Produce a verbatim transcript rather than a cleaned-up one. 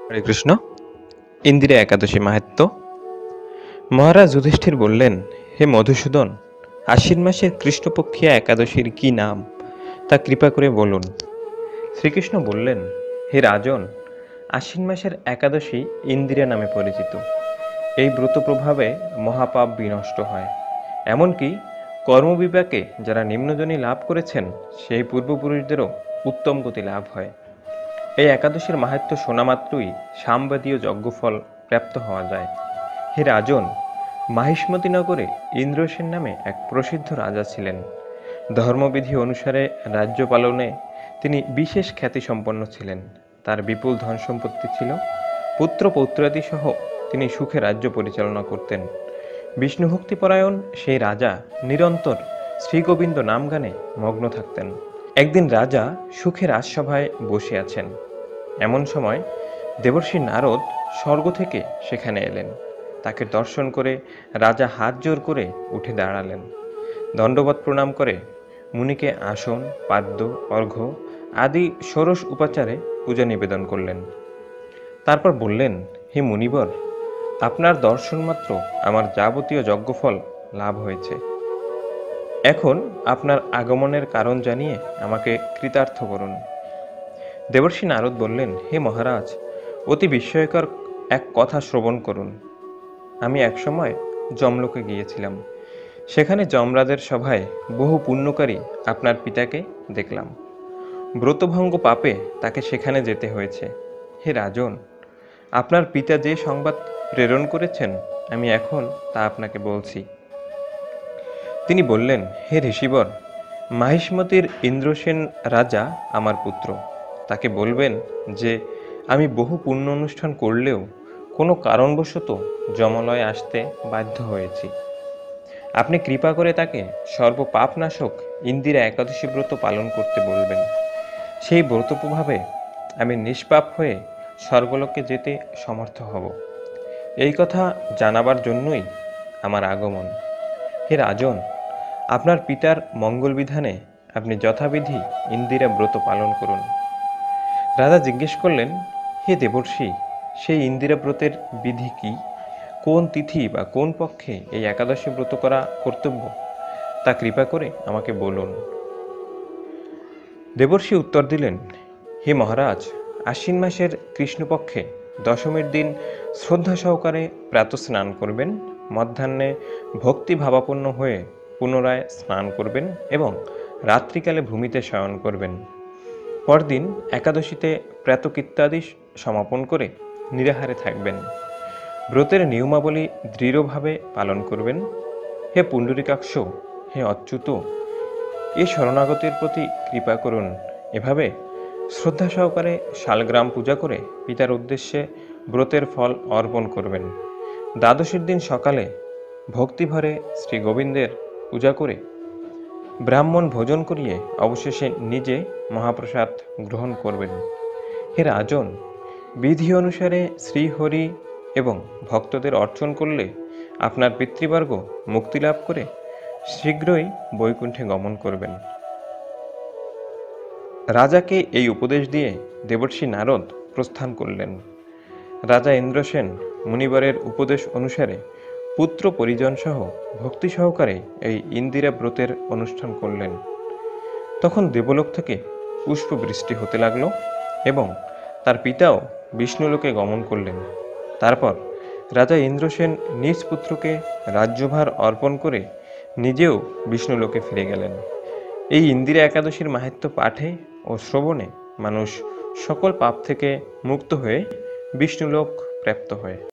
হরে কৃষ্ণ। ইন্দিরা একাদশী মাহাত্ম্য। মহারাজ যুধিষ্ঠির বললেন, হে মধুসূদন, আশ্বিন মাসের কৃষ্ণপক্ষিয়া একাদশীর কি নাম তা কৃপা করে বলুন। শ্রীকৃষ্ণ বললেন, হে রাজন, আশ্বিন মাসের একাদশী ইন্দিরা নামে পরিচিত। এই ব্রত প্রভাবে মহাপাপ বিনষ্ট হয়। এমনকি কর্মবিপাকে যারা নিম্নজনী লাভ করেছেন সেই পূর্বপুরুষদেরও উত্তম গতি লাভ হয়। এই একাদশীর মাহাত্ম্য শোনা মাত্রই সামবেদীয় যজ্ঞফল প্রাপ্ত হওয়া যায়। হে রাজন, মাহিষ্মতি নগরে ইন্দ্রসেন নামে এক প্রসিদ্ধ রাজা ছিলেন। ধর্মবিধি অনুসারে রাজ্য পালনে তিনি বিশেষ খ্যাতিসম্পন্ন ছিলেন। তার বিপুল ধন সম্পত্তি ছিল। পুত্র পৌত্রাদি সহ তিনি সুখে রাজ্য পরিচালনা করতেন। বিষ্ণুভক্তিপরায়ণ সেই রাজা নিরন্তর শ্রীগোবিন্দ নাম গানে মগ্ন থাকতেন। একদিন রাজা সুখে রাজসভায় বসে আছেন। এমন সময় দেবর্ষি নারদ স্বর্গ থেকে সেখানে এলেন। তাকে দর্শন করে রাজা হাত জোর করে উঠে দাঁড়ালেন। দণ্ডবৎ প্রণাম করে মুনিকে আসন, পাদ্য, অর্ঘ্য আদি ষোড়শ উপাচারে পূজা নিবেদন করলেন। তারপর বললেন, হে মুনিবর, আপনার দর্শন মাত্র আমার যাবতীয় যজ্ঞফল লাভ হয়েছে। এখন আপনার আগমনের কারণ জানিয়ে আমাকে কৃতার্থ করুন। দেবর্ষি নারদ বললেন, হে মহারাজ, অতি বিস্ময়কর এক কথা শ্রবণ করুন। আমি একসময় যমলোকে গিয়েছিলাম। সেখানে যমরাজের সভায় বহু পুণ্যকারী আপনার পিতাকে দেখলাম। ব্রতভঙ্গ পাপে তাকে সেখানে যেতে হয়েছে। হে রাজন, আপনার পিতা যে সংবাদ প্রেরণ করেছেন আমি এখন তা আপনাকে বলছি। তিনি বললেন, হে ঋষিবর, মাহিষ্মতির ইন্দ্রসেন রাজা আমার পুত্র। তাকে বলবেন যে আমি বহু পুণ্য অনুষ্ঠান করলেও কোনো কারণবশত যমলয়ে আসতে বাধ্য হয়েছি। আপনি কৃপা করে তাকে সর্বপাপনাশক ইন্দিরা একাদশী ব্রত পালন করতে বলবেন। সেই ব্রত প্রভাবে আমি নিষ্পাপ হয়ে স্বর্গলোকে যেতে সমর্থ হব। এই কথা জানাবার জন্যই আমার আগমন। হে রাজন, আপনার পিতার মঙ্গল বিধানে আপনি যথাবিধি ইন্দিরা ব্রত পালন করুন। রাজা জিজ্ঞেস করলেন, হে দেবর্ষি, সেই ইন্দিরা ব্রতের বিধি কি? কোন তিথি বা কোন পক্ষে এই একাদশী ব্রত করা কর্তব্য তা কৃপা করে আমাকে বলুন। দেবর্ষি উত্তর দিলেন, হে মহারাজ, আশ্বিন মাসের কৃষ্ণপক্ষে দশমীর দিন শ্রদ্ধা সহকারে প্রাতঃস্নান করবেন, মধ্যাহ্নে ভক্তি ভাবাপন্ন হয়ে পুনরায় স্নান করবেন এবং রাত্রিকালে ভূমিতে শয়ন করবেন। পরদিন একাদশীতে প্রাতকৃত্যাদি সমাপন করে নিরাহারে থাকবেন। ব্রতের নিয়মাবলী দৃঢ়ভাবে পালন করবেন। হে পুণ্ডরীকাক্ষ, হে অচ্যুত, এ শরণাগতের প্রতি কৃপা করুন। এভাবে শ্রদ্ধা সহকারে শালগ্রাম পূজা করে পিতার উদ্দেশ্যে ব্রতের ফল অর্পণ করবেন। দ্বাদশীর দিন সকালে ভক্তিভরে শ্রী গোবিন্দের পূজা করে ব্রাহ্মণ ভোজন করিয়ে অবশেষে নিজে মহাপ্রসাদ গ্রহণ করবেন। হে রাজন, বিধি অনুসারে শ্রীহরি এবং ভক্তদের অর্চন করলে আপনার পিতৃবর্গ মুক্তি লাভ করে শীঘ্রই বৈকুণ্ঠে গমন করবেন। রাজাকে এই উপদেশ দিয়ে দেবর্ষি নারদ প্রস্থান করলেন। রাজা ইন্দ্রসেন মুনিবরের উপদেশ অনুসারে পুত্র পরিজন সহ ভক্তি সহকারে এই ইন্দিরা ব্রতের অনুষ্ঠান করলেন। তখন দেবলোক থেকে পুষ্প বৃষ্টি হতে লাগলো এবং তার পিতাও বিষ্ণুলোকে গমন করলেন। তারপর রাজা ইন্দ্রসেন নিজ পুত্রকে রাজ্যভার অর্পণ করে নিজেও বিষ্ণুলোকে ফিরে গেলেন। এই ইন্দিরা একাদশীর মাহাত্ম্য পাঠে ও শ্রবণে মানুষ সকল পাপ থেকে মুক্ত হয়ে বিষ্ণুলোক প্রাপ্ত হয়।